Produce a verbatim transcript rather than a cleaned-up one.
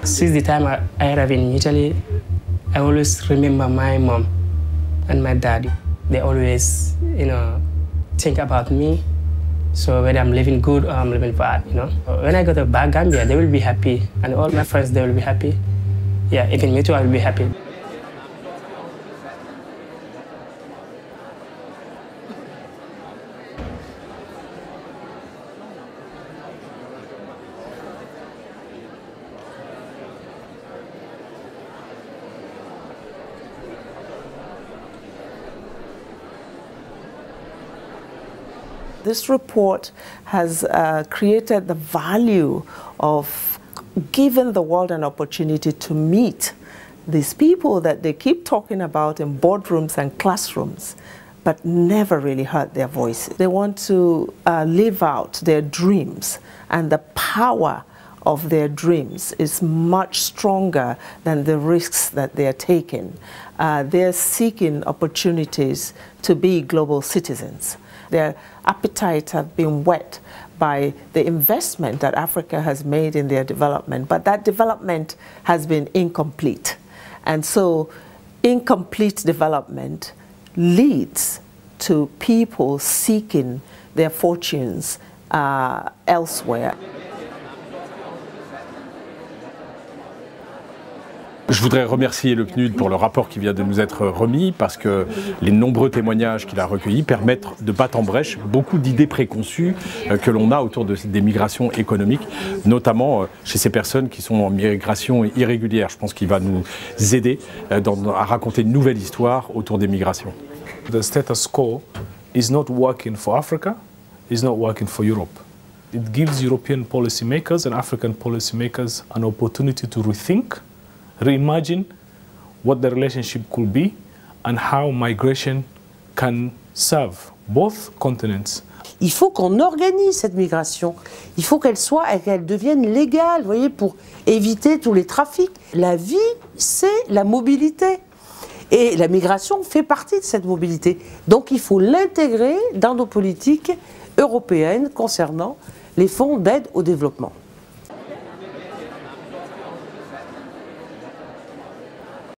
Since the time I, I arrived in Italy, I always remember my mom and my dad. They always, you know, think about me. So whether I'm living good or I'm living bad, you know. When I go to back Gambia, they will be happy, and all my friends, they will be happy. Yeah, even me too, I will be happy. This report has uh, created the value of giving the world an opportunity to meet these people that they keep talking about in boardrooms and classrooms, but never really heard their voices. They want to uh, live out their dreams, and the power of their dreams is much stronger than the risks that they are taking. Uh, they're seeking opportunities to be global citizens. Their appetites have been whet by the investment that Africa has made in their development, but that development has been incomplete. And so incomplete development leads to people seeking their fortunes uh, elsewhere. Je voudrais remercier le P N U D pour le rapport qui vient de nous être remis, parce que les nombreux témoignages qu'il a recueillis permettent de battre en brèche beaucoup d'idées préconçues que l'on a autour de, des migrations économiques, notamment chez ces personnes qui sont en migration irrégulière. Je pense qu'il va nous aider dans, à raconter une nouvelle histoire autour des migrations. The status quo is not working for Africa, is not working for Europe. It gives European policymakers and African policymakers an opportunity to rethink, reimagine what the relationship could be and how migration can serve both continents. Il faut qu'on organise cette migration. Il faut qu'elle soit et qu'elle devienne légale, vous voyez, pour éviter tous les trafics. La vie, c'est la mobilité. Et la migration fait partie de cette mobilité. Donc il faut l'intégrer dans nos politiques européennes concernant les fonds d'aide au développement.